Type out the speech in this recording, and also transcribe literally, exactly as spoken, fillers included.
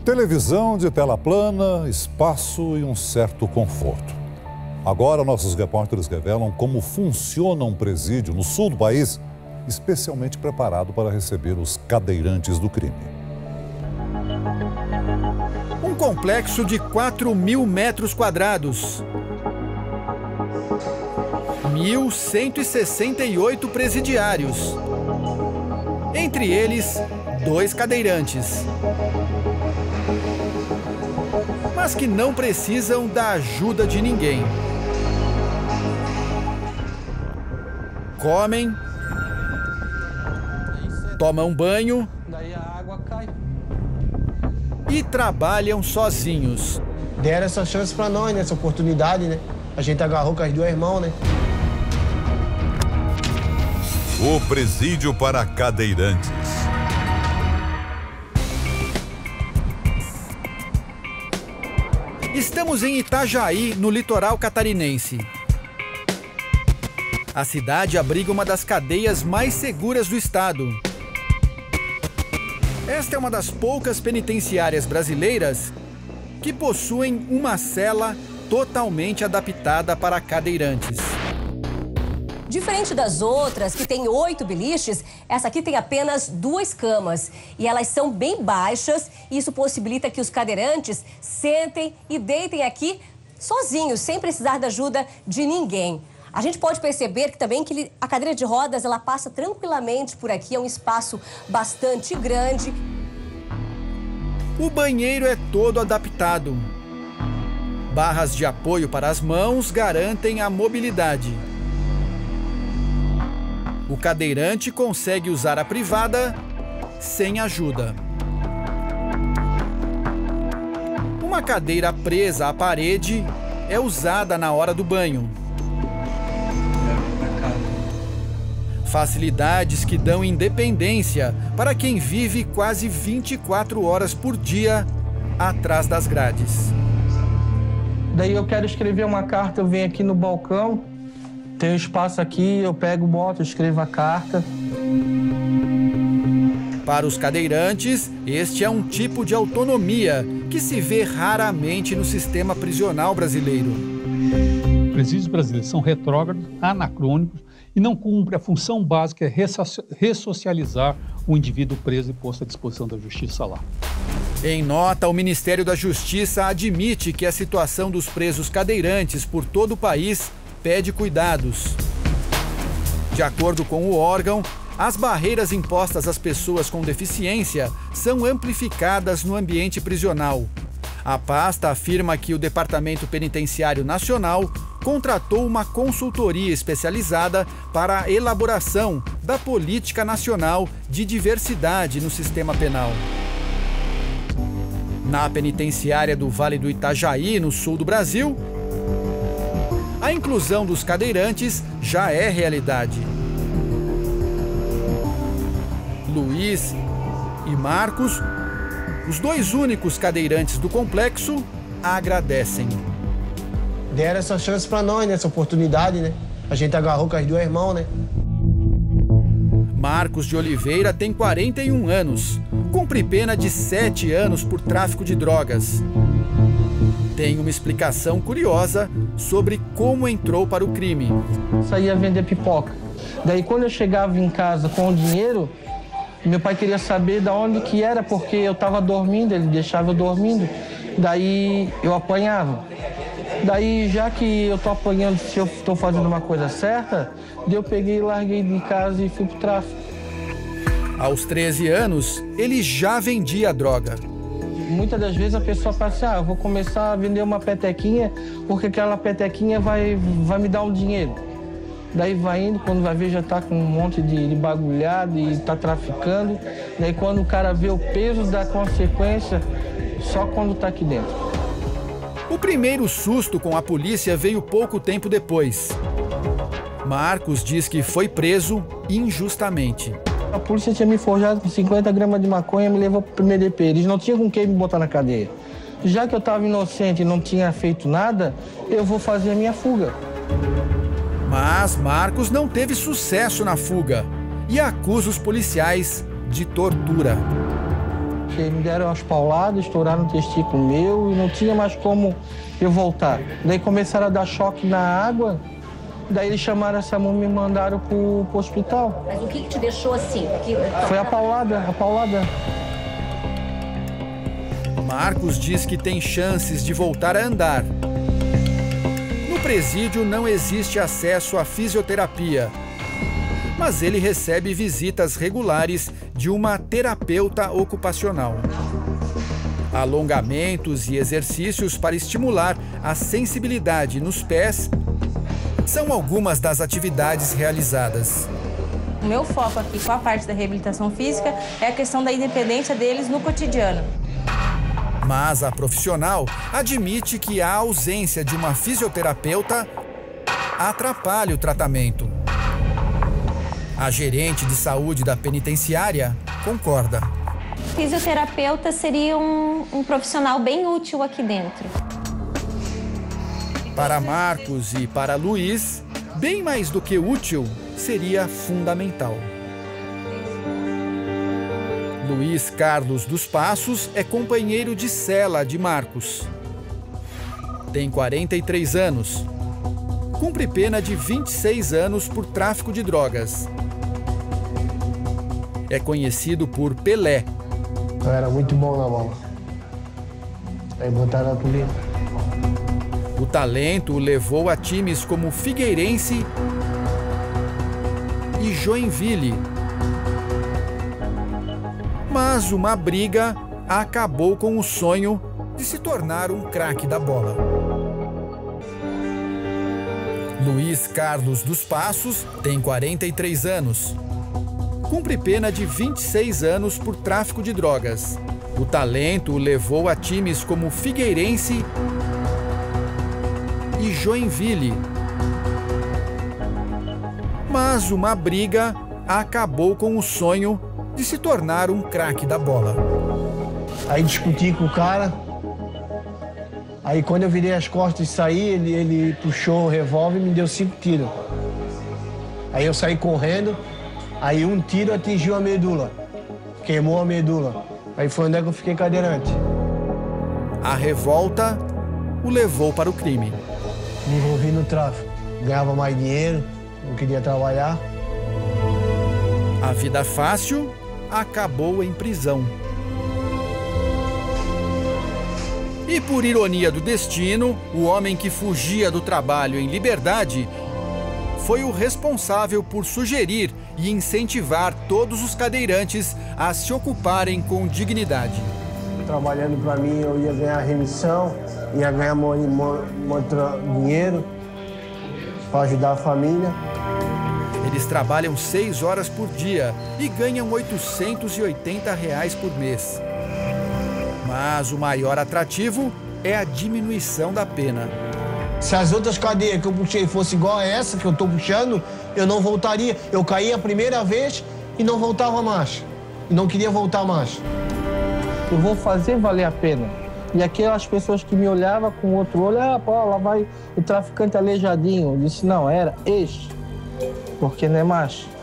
Televisão de tela plana, espaço e um certo conforto. Agora, nossos repórteres revelam como funciona um presídio no sul do país, especialmente preparado para receber os cadeirantes do crime. Um complexo de quatro mil metros quadrados. mil cento e sessenta e oito presidiários. Entre eles, dois cadeirantes. Mas que não precisam da ajuda de ninguém. Comem, tomam banho e trabalham sozinhos. Deram essa chance para nós, né? Essa oportunidade, né? A gente agarrou com as duas mãos, né? O presídio para cadeirantes. Estamos em Itajaí, no litoral catarinense. A cidade abriga uma das cadeias mais seguras do estado. Esta é uma das poucas penitenciárias brasileiras que possuem uma cela totalmente adaptada para cadeirantes. Diferente das outras, que tem oito beliches, essa aqui tem apenas duas camas. E elas são bem baixas, e isso possibilita que os cadeirantes sentem e deitem aqui sozinhos, sem precisar da ajuda de ninguém. A gente pode perceber que também que a cadeira de rodas ela passa tranquilamente por aqui, é um espaço bastante grande. O banheiro é todo adaptado. Barras de apoio para as mãos garantem a mobilidade. O cadeirante consegue usar a privada sem ajuda. Uma cadeira presa à parede é usada na hora do banho. Facilidades que dão independência para quem vive quase vinte e quatro horas por dia atrás das grades. Daí eu quero escrever uma carta, eu venho aqui no balcão, tem um espaço aqui, eu pego, boto, escrevo a carta. Para os cadeirantes, este é um tipo de autonomia que se vê raramente no sistema prisional brasileiro. Os presídios brasileiros são retrógrados, anacrônicos e não cumprem a função básica de ressocializar o indivíduo preso e posto à disposição da justiça lá. Em nota, o Ministério da Justiça admite que a situação dos presos cadeirantes por todo o país pede cuidados. De acordo com o órgão, as barreiras impostas às pessoas com deficiência são amplificadas no ambiente prisional. A pasta afirma que o Departamento Penitenciário Nacional contratou uma consultoria especializada para a elaboração da Política Nacional de Diversidade no Sistema Penal. Na penitenciária do Vale do Itajaí, no sul do Brasil, a inclusão dos cadeirantes já é realidade. Luiz e Marcos, os dois únicos cadeirantes do complexo, agradecem. Deram essa chance para nós, né? Essa oportunidade, né? A gente agarrou com as duas mãos, né? Marcos de Oliveira tem quarenta e um anos, cumpre pena de sete anos por tráfico de drogas. Tem uma explicação curiosa sobre como entrou para o crime. Saía vender pipoca. Daí quando eu chegava em casa com o dinheiro, meu pai queria saber de onde que era, porque eu estava dormindo, ele deixava eu dormindo. Daí eu apanhava. Daí, já que eu tô apanhando, se eu estou fazendo uma coisa certa, daí eu peguei, larguei de casa e fui pro tráfico. Aos treze anos, ele já vendia droga. Muitas das vezes a pessoa pensa, ah, eu vou começar a vender uma petequinha, porque aquela petequinha vai, vai me dar um dinheiro. Daí vai indo, quando vai ver já tá com um monte de, de bagulhado e tá traficando. Daí quando o cara vê o peso da consequência, só quando tá aqui dentro. O primeiro susto com a polícia veio pouco tempo depois. Marcos diz que foi preso injustamente. A polícia tinha me forjado com cinquenta gramas de maconha e me levou para o primeiro D P. Eles não tinham com quem me botar na cadeia. Já que eu estava inocente e não tinha feito nada, eu vou fazer a minha fuga. Mas Marcos não teve sucesso na fuga e acusa os policiais de tortura. porque me deram as pauladas, estouraram o testículo meu e não tinha mais como eu voltar. Daí começaram a dar choque na água, daí eles chamaram a SAMU e me mandaram pro, pro hospital. Mas o que, que te deixou assim? Que... Foi a paulada, a paulada. Marcos diz que tem chances de voltar a andar. No presídio não existe acesso à fisioterapia, mas ele recebe visitas regulares de uma terapeuta ocupacional. Alongamentos e exercícios para estimular a sensibilidade nos pés são algumas das atividades realizadas. O meu foco aqui com a parte da reabilitação física é a questão da independência deles no cotidiano. Mas a profissional admite que a ausência de uma fisioterapeuta atrapalha o tratamento. A gerente de saúde da penitenciária concorda. Fisioterapeuta seria um, um profissional bem útil aqui dentro. Para Marcos e para Luiz, bem mais do que útil, seria fundamental. Luiz Carlos dos Passos é companheiro de cela de Marcos. Tem quarenta e três anos. Cumpre pena de vinte e seis anos por tráfico de drogas. É conhecido por Pelé. Eu era muito bom na bola. Aí botaram a polícia. O talento o levou a times como Figueirense e Joinville. Mas uma briga acabou com o sonho de se tornar um craque da bola. Luiz Carlos dos Passos tem quarenta e três anos. Cumpre pena de vinte e seis anos por tráfico de drogas. O talento o levou a times como Figueirense e Joinville. Mas uma briga acabou com o sonho de se tornar um craque da bola. Aí discuti com o cara. Aí quando eu virei as costas e saí, ele, ele puxou o revólver e me deu cinco tiros. Aí eu saí correndo, aí um tiro atingiu a medula, queimou a medula. Aí foi onde é que eu fiquei cadeirante. A revolta o levou para o crime. Me envolvi no tráfico. Ganhava mais dinheiro, não queria trabalhar. A vida fácil acabou em prisão. E por ironia do destino, o homem que fugia do trabalho em liberdade foi o responsável por sugerir e incentivar todos os cadeirantes a se ocuparem com dignidade. Trabalhando para mim, eu ia ganhar remissão, ia ganhar dinheiro para ajudar a família. Eles trabalham seis horas por dia e ganham oitocentos e oitenta reais por mês. Mas o maior atrativo é a diminuição da pena. Se as outras cadeias que eu puxei fossem igual a essa que eu estou puxando, eu não voltaria. Eu caí a primeira vez e não voltava mais. E não queria voltar mais. Eu vou fazer valer a pena. E aquelas pessoas que me olhavam com outro olho, ah, pô, lá vai o traficante aleijadinho. Eu disse, não, era ex, porque não é mais.